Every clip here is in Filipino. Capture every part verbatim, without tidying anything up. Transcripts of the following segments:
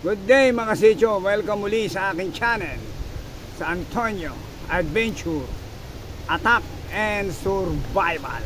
Good day mga sityo, welcome muli sa aking channel sa Antonio Adventure, Attack and Survival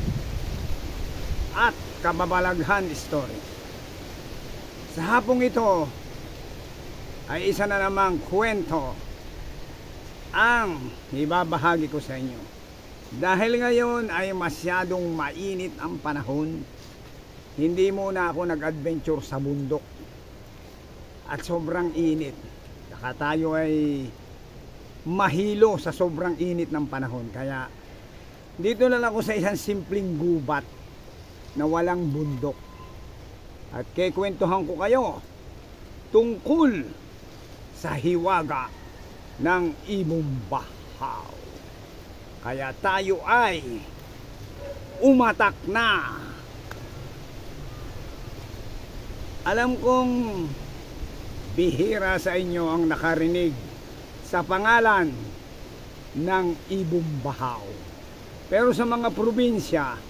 at Kababalaghan Story. Sa hapong ito ay isa na namang kwento ang ibabahagi ko sa inyo. Dahil ngayon ay masyadong mainit ang panahon, hindi muna ako nag-adventure sa bundok at sobrang init. Saka tayo ay mahilo sa sobrang init ng panahon. Kaya dito na lang ako sa isang simpleng gubat na walang bundok. At kikwentuhan ko kayo tungkol sa hiwaga ng Ibong Bahaw. Kaya tayo ay umatak na. Alam kong bihira sa inyo ang nakarinig sa pangalan ng Ibong Bahaw. Pero sa mga probinsya,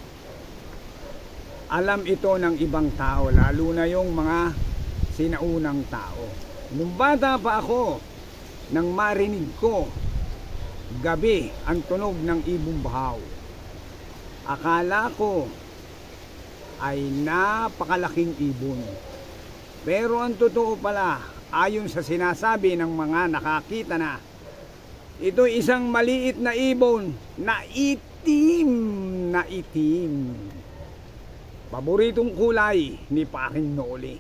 alam ito ng ibang tao, lalo na yung mga sinaunang tao. Nung bata pa ako, nang marinig ko gabi ang tunog ng Ibong Bahaw, akala ko ay napakalaking ibon. Pero ang totoo pala, ayon sa sinasabi ng mga nakakita na, ito isang maliit na ibon na itim na itim. Paboritong kulay ni Paring Noli.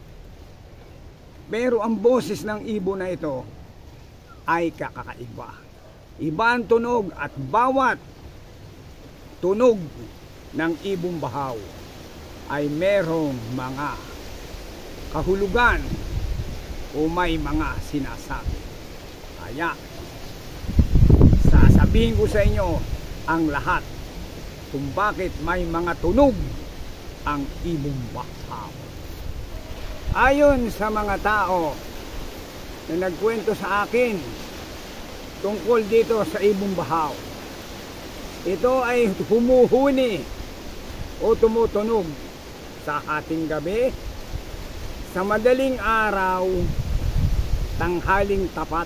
Pero ang boses ng ibon na ito ay kakaiba. Iba ang tunog at bawat tunog ng Ibong Bahaw ay merong mga kahulugan o may mga sinasabi. Kaya sasabihin ko sa inyo ang lahat kung bakit may mga tunog ang Ibong Bahaw. Ayon sa mga tao na nagkwento sa akin tungkol dito sa Ibong Bahaw, ito ay humuhuni o tumutunog sa ating gabi, sa madaling araw, tanghaling tapat,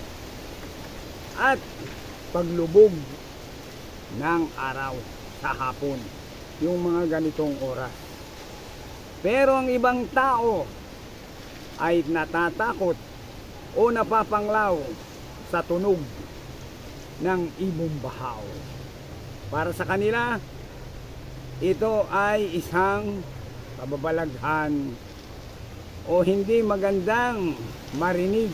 at paglubog ng araw sa hapon, yung mga ganitong oras. Pero ang ibang tao ay natatakot o napapanglaw sa tunog ng Ibong Bahaw. Para sa kanila, ito ay isang kababalaghan o hindi magandang marinig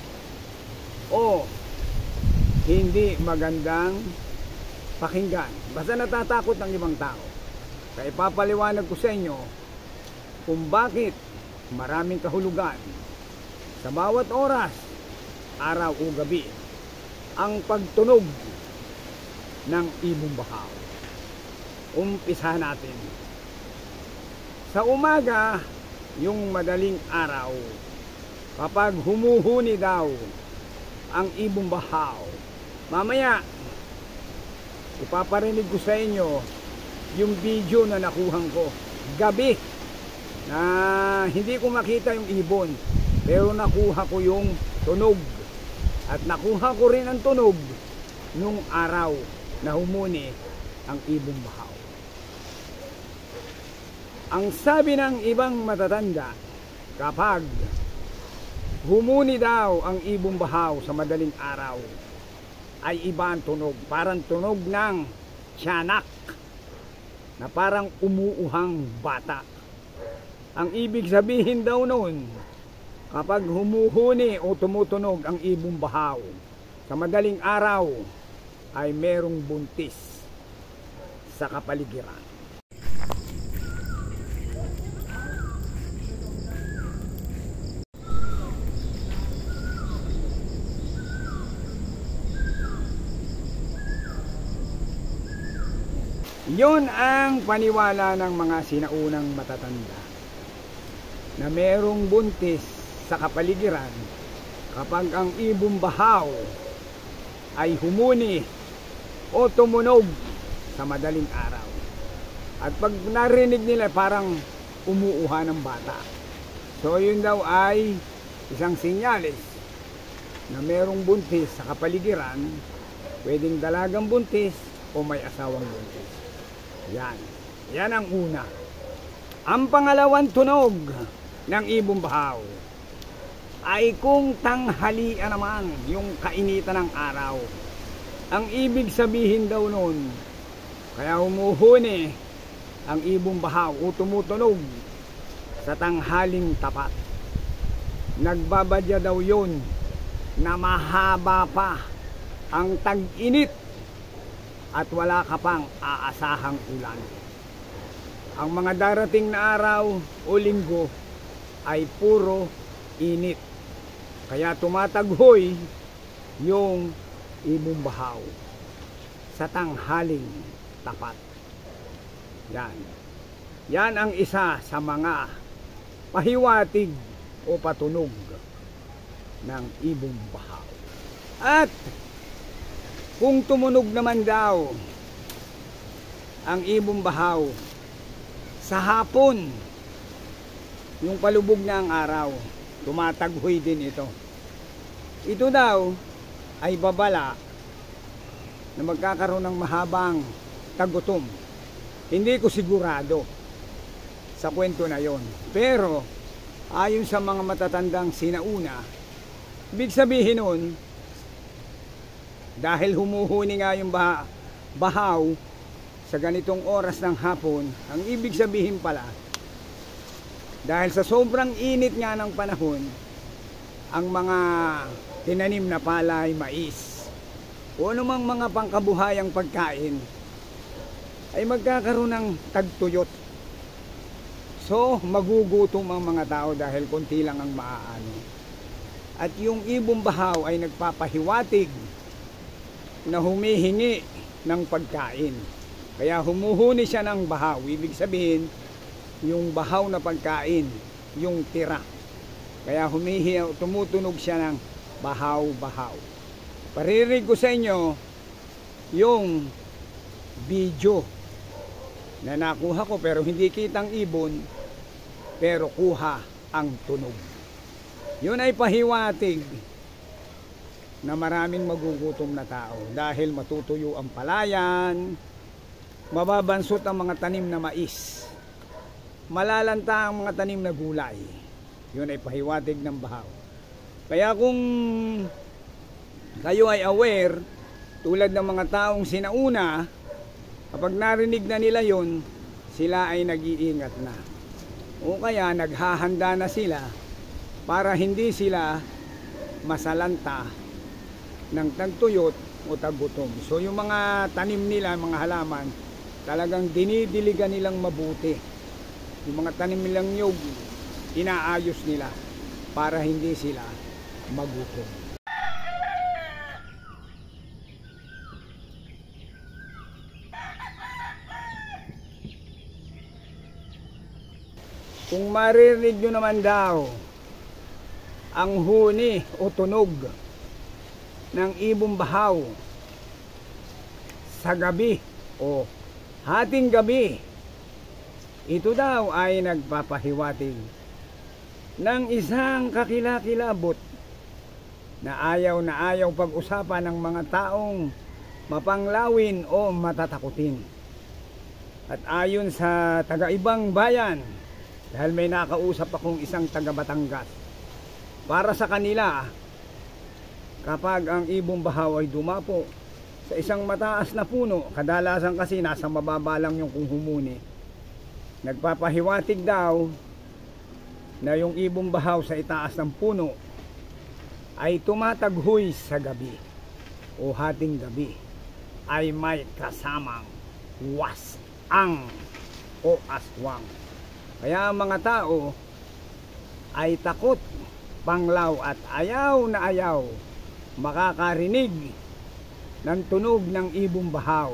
o hindi magandang pakinggan. Basta natatakot ng ibang tao. Kaya ipapaliwanag ko sa inyo kung bakit maraming kahulugan sa bawat oras, araw o gabi, ang pagtunog ng Ibong Bahaw. Umpisa natin. Sa umaga, yung madaling araw, kapag humuhuni daw ang Ibong Bahaw, mamaya ipaparinig ko sa inyo yung video na nakuhan ko gabi, na hindi ko makita yung ibon, pero nakuha ko yung tunog, at nakuha ko rin ang tunog nung araw na humuni ang Ibong Bahaw. Ang sabi ng ibang matatanda, kapag humuni daw ang Ibong Bahaw sa madaling araw, ay iba ang tunog, parang tunog ng tiyanak, na parang umuuhang bata. Ang ibig sabihin daw noon, kapag humuhuni o tumutunog ang Ibong Bahaw sa madaling araw, ay merong buntis sa kapaligiran. Yun ang paniwala ng mga sinaunang matatanda, na merong buntis sa kapaligiran kapag ang Ibong Bahaw ay humuni o tumunog sa madaling araw. At pag narinig nila, parang umuuha ng bata. So yun daw ay isang sinyalis na merong buntis sa kapaligiran, pwedeng dalagang buntis o may asawang buntis. Yan. Yan ang una. Ang pangalawang tunog ng ibong bahaw ay kung tanghalian naman yung kainitan ng araw. Ang ibig sabihin daw nun, kaya humuhuni ang ibong bahaw o tumutunog sa tanghaling tapat. Nagbabadya daw yun na mahaba pa ang tag-init at wala ka pang aasahang ulan. Ang mga darating na araw o linggo ay puro init. Kaya tumataghoy yung ibong bahaw sa tanghaling tapat. Yan. Yan ang isa sa mga pahiwatig o patunog ng ibong bahaw. At kung tumunog naman daw ang ibong bahaw sa hapon, yung palubog na ang araw, tumataghoy din ito. Ito daw ay babala na magkakaroon ng mahabang tagutom. Hindi ko sigurado sa kwento na yon. Pero ayon sa mga matatandang sinauna, ibig sabihin nun, dahil humuhuni nga yung bah bahaw sa ganitong oras ng hapon, ang ibig sabihin pala, dahil sa sobrang init nga ng panahon, ang mga tinanim na palay, mais, o anumang mga pangkabuhayang pagkain, ay magkakaroon ng tagtuyot. So, magugutom ang mga tao dahil konti lang ang maaano. At yung ibong bahaw ay nagpapahiwatig na humihingi ng pagkain. Kaya humuhuni siya ng bahaw. Ibig sabihin, yung bahaw na pagkain, yung tira. Kaya humihingi, tumutunog siya ng bahaw-bahaw. Paririg ko sa inyo yung video na nakuha ko, pero hindi kitang ibon, pero kuha ang tunog. Yun ay pahiwatig na maraming magugutom na tao dahil matutuyo ang palayan, mababansot ang mga tanim na mais, malalanta ang mga tanim na gulay. Yun ay pahiwatig ng bahaw. Kaya kung kayo ay aware, tulad ng mga taong sinauna, kapag narinig na nila yon, sila ay nag-iingat na. O kaya naghahanda na sila para hindi sila masalanta ng tagtuyot o tagutom. So yung mga tanim nila, mga halaman, talagang dinidiligan nilang mabuti. Yung mga tanim nilang nyug, inaayos nila para hindi sila magutom. Kung maririnig nyo naman daw ang huni o tunog ng ibong bahaw sa gabi o hating gabi, ito daw ay nagpapahiwatig ng isang kakilakilabot na ayaw na ayaw pag-usapan ng mga taong mapanglawin o matatakutin. At ayon sa taga-ibang bayan, dahil may nakausap akong isang taga Batangas, para sa kanila, kapag ang ibong bahaw ay dumapo sa isang mataas na puno, kadalasan kasi nasa mababa lang yung kung humuni, nagpapahiwatig daw na yung ibong bahaw sa itaas ng puno ay tumataghoy sa gabi o hating gabi, ay may kasamang wasang o aswang. Kaya ang mga tao ay takot, panglaw at ayaw na ayaw makakarinig ng tunog ng ibong bahaw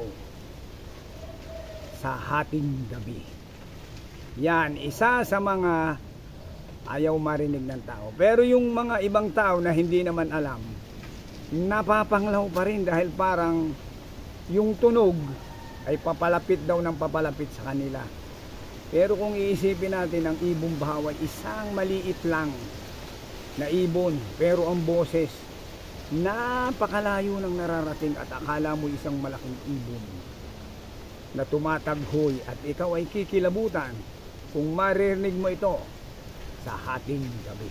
sa hating gabi. Yan, isa sa mga ayaw marinig ng tao. Pero yung mga ibang tao na hindi naman alam, napapanglaw pa rin dahil parang yung tunog ay papalapit daw ng papalapit sa kanila. Pero kung iisipin natin, ang ibong bahaw ay isang maliit lang na ibon, pero ang boses napakalayo ng nararating at akala mo isang malaking ibon na tumataghoy at ikaw ay kikilabutan kung maririnig mo ito sa hating gabi.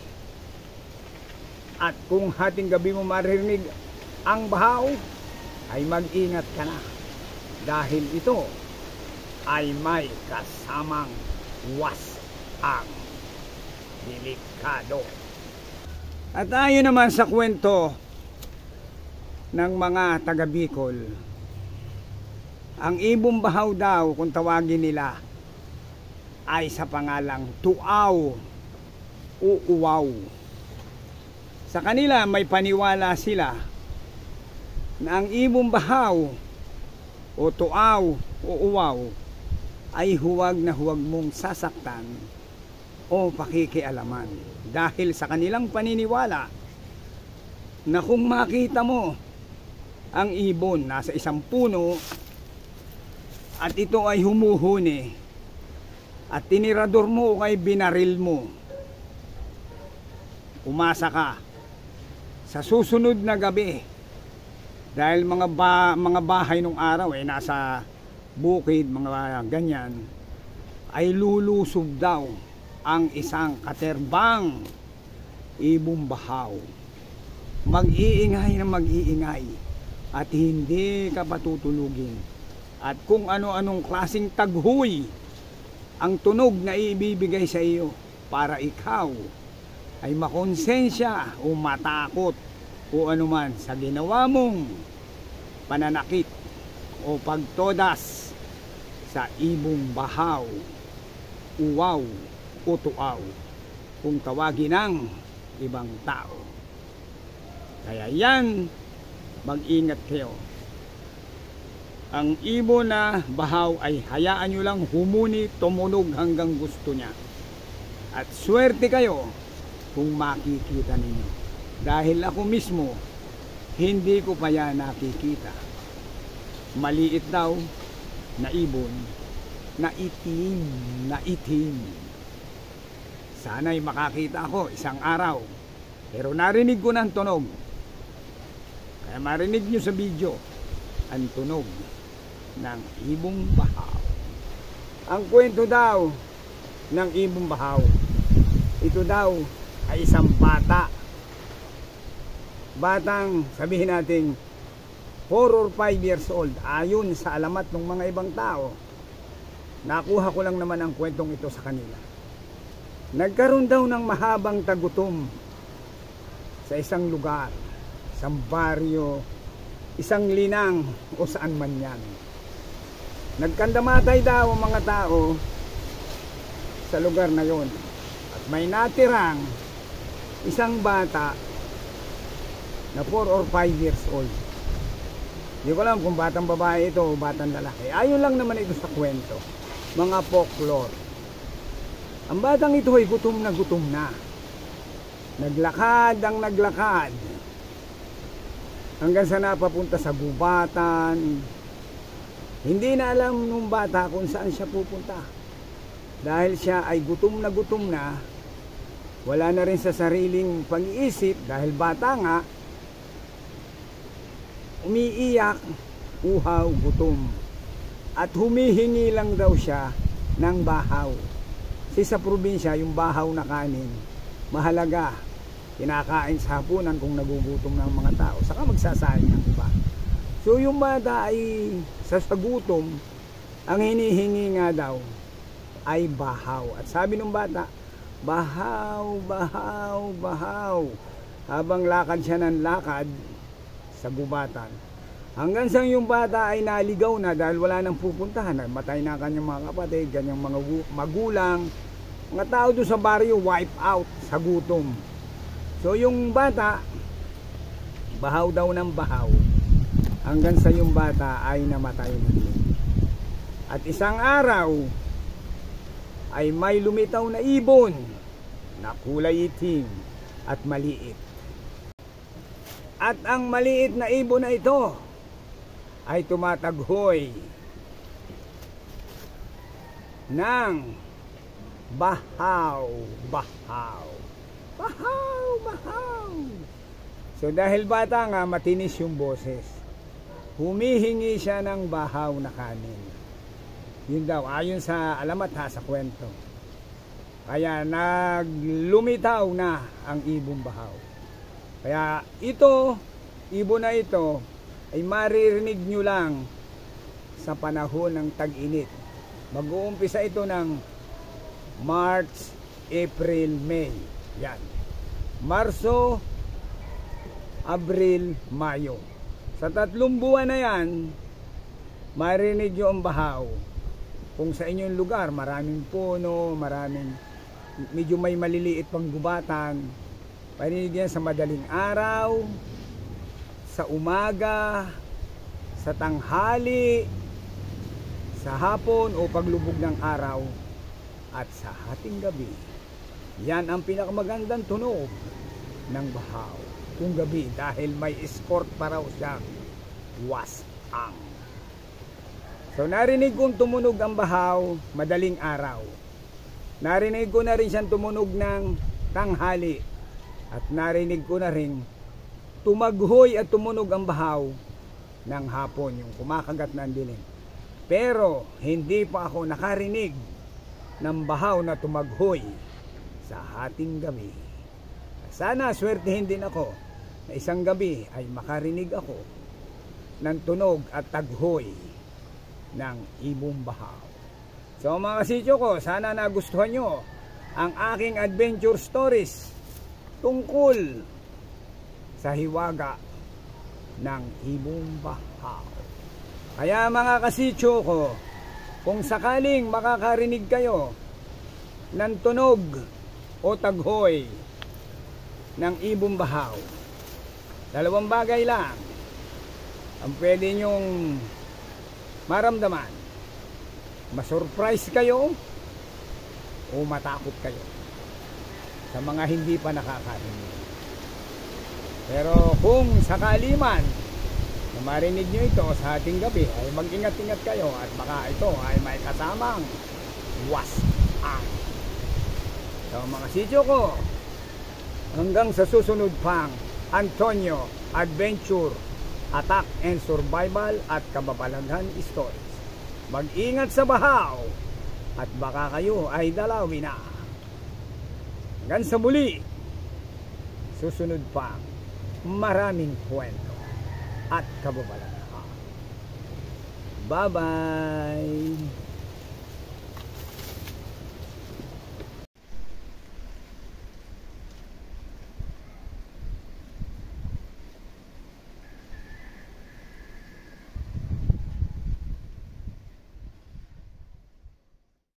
At kung hating gabi mo maririnig ang bahaw, ay mag-ingat ka na dahil ito ay may kasamang wasang delikado. At ayon naman sa kwento ng mga taga Bicol, ang ibong bahaw daw kung tawagin nila ay sa pangalang tuaw o uwaw. Sa kanila may paniwala sila na ang ibong bahaw o tuaw o uwaw ay huwag na huwag mong sasaktan o pakikialaman, dahil sa kanilang paniniwala na kung makita mo ang ibon nasa isang puno at ito ay humuhuni at tinirador mo o kay binaril mo, umasa ka sa susunod na gabi, dahil mga ba, mga bahay nung araw ay eh, nasa bukid, mga ganyan, ay lulusob daw ang isang katerbang ibong bahaw. Mag-iingay na mag-iingay at hindi ka patutulugin. At kung ano-anong klaseng taghoy ang tunog na ibibigay sa iyo para ikaw ay makonsensya o matakot o anuman sa ginawa mong pananakit o pagtodas sa ibong bahaw, uwaw o tuaw kung tawagin ng ibang tao. Kaya yan, mag-ingat kayo. Ang ibon na bahaw ay hayaan nyo lang humuni, tumunog hanggang gusto niya. At swerte kayo kung makikita ninyo. Dahil ako mismo, hindi ko pa yan nakikita. Maliit daw na ibon, na itim, na itim. Sana'y makakita ako isang araw. Pero narinig ko ng tunog. Kaya marinig nyo sa video ang tunog ng ibong bahaw. Ang kwento daw ng ibong bahaw, ito daw ay isang bata. Batang sabihin natin four or five years old. Ayon sa alamat ng mga ibang tao, nakuha ko lang naman ang kwentong ito sa kanila. Nagkaroon daw ng mahabang tagutom sa isang lugar, isang baryo, isang linang o saan man yan. Nagkandamatay daw ang mga tao sa lugar na yon. At may natirang isang bata na four or five years old. Hindi ko alam kung batang babae ito o batang lalaki. Ayon lang naman ito sa kwento, mga folklore. Ang batang ito ay gutom na gutom na. Naglakad ang naglakad hanggang sa napapunta sa gubatan. Hindi na alam nung bata kung saan siya pupunta, dahil siya ay gutom na gutom na. Wala na rin sa sariling pag-iisip dahil bata nga. Umiiyak, uhaw, gutom, at humihingi lang daw siya ng bahaw. Kasi sa probinsya, yung bahaw na kanin mahalaga, kinakain sa hapunan kung nagugutom ng mga tao, saka magsasayang ng iba. So yung bata ay sa sagutom, ang hinihingi nga daw ay bahaw. At sabi ng bata, bahaw, bahaw, bahaw, habang lakad siya ng lakad sa gubatan. Hanggang sa yung bata ay naligaw na dahil wala nang pupuntahan. Matay na kanyang mga kapatid, kanyang mga magulang, mga tao doon sa baryo, wipe out sa gutom. So yung bata, bahaw daw ng bahaw, hanggang sa yung bata ay namatay na din. At isang araw ay may lumitaw na ibon na kulay itim at maliit. At ang maliit na ibon na ito ay tumataghoy ng bahaw, bahaw. Bahaw, bahaw. So dahil bata nga, matinis yung boses. Humihingi siya ng bahaw na kanin. Yun daw, ayon sa alamat ha, sa kwento. Kaya naglumitaw na ang ibong bahaw. Kaya ito, ibon na ito, ay maririnig nyo lang sa panahon ng tag-init. Mag-uumpisa ito ng March, April, May. Yan. Marso, Abril, Mayo. Sa tatlong buwan na yan, marinig nyo ang bahaw. Kung sa inyong lugar, maraming puno, maraming, medyo may maliliit pang gubatan, marinig yan sa madaling araw, sa umaga, sa tanghali, sa hapon o paglubog ng araw, at sa hating gabi. Yan ang pinakamagandang tunog ng bahaw kung gabi, dahil may escort pa raw siyang wasang. So narinig kong tumunog ang bahaw madaling araw. Narinig ko na rin siyang tumunog ng tanghali. At narinig ko na rin tumaghoy at tumunog ang bahaw ng hapon, yung kumakagat ng dilim. Pero hindi pa ako nakarinig ng bahaw na tumaghoy sa hating gabi. Sana swertehin din ako na isang gabi ay makarinig ako ng tunog at taghoy ng ibong bahaw. So mga kasityo ko, sana nagustuhan nyo ang aking adventure stories tungkol sa hiwaga ng ibong bahaw. Kaya mga kasityo ko, kung sakaling makakarinig kayo ng tunog o taghoy ng ibong bahaw, dalawang bagay lang ang pwede nyong maramdaman: masurprise kayo o matakot kayo sa mga hindi pa nakakarinig. Pero kung sakali man na marinig nyo ito sa ating gabi, ay mag-ingat-ingat kayo at baka ito ay may kasamang wasang. So mga sityo ko, hanggang sa susunod pang Antonio Adventure, Attack and Survival at Kababalaghan Stories. Mag-ingat sa bahaw at baka kayo ay dalawin na. Hanggang sa muli, susunod pa maraming kwento at kababalaghan. Bye-bye!